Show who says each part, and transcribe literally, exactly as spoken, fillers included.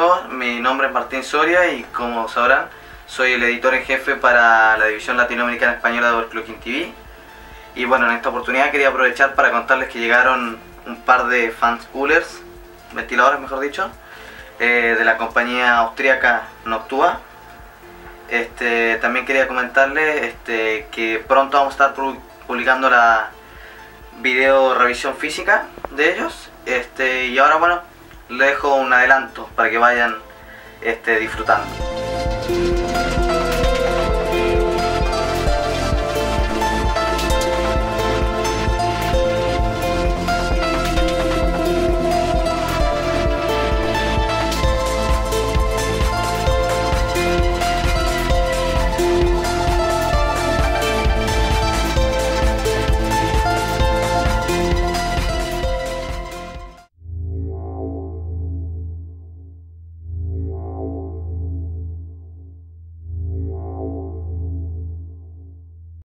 Speaker 1: amigos, mi nombre es Martín Soria y como sabrán soy el editor en jefe para la división latinoamericana española de Overclocking T V. Y bueno, en esta oportunidad quería aprovechar para contarles que llegaron un par de fans coolers, ventiladores mejor dicho, eh, de la compañía austríaca Noctua. Este, también quería comentarles este, que pronto vamos a estar publicando la video revisión física de ellos. Este, y ahora bueno, les dejo un adelanto para que vayan este, disfrutando.